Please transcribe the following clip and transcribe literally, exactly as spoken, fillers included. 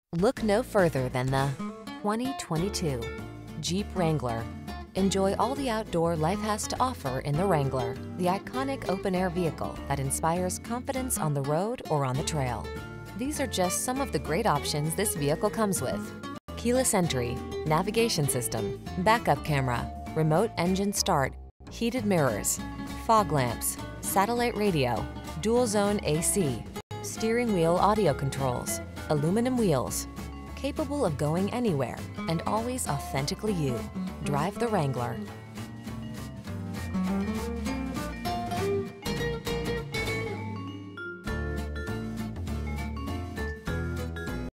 Look no further than the twenty twenty-two Jeep Wrangler. Enjoy all the outdoor life has to offer in the Wrangler, the iconic open-air vehicle that inspires confidence on the road or on the trail. These are just some of the great options this vehicle comes with: keyless entry, navigation system, backup camera, remote engine start, heated mirrors, fog lamps, satellite radio, dual zone A C, steering wheel audio controls, aluminum wheels, capable of going anywhere and always authentically you. Drive the Wrangler.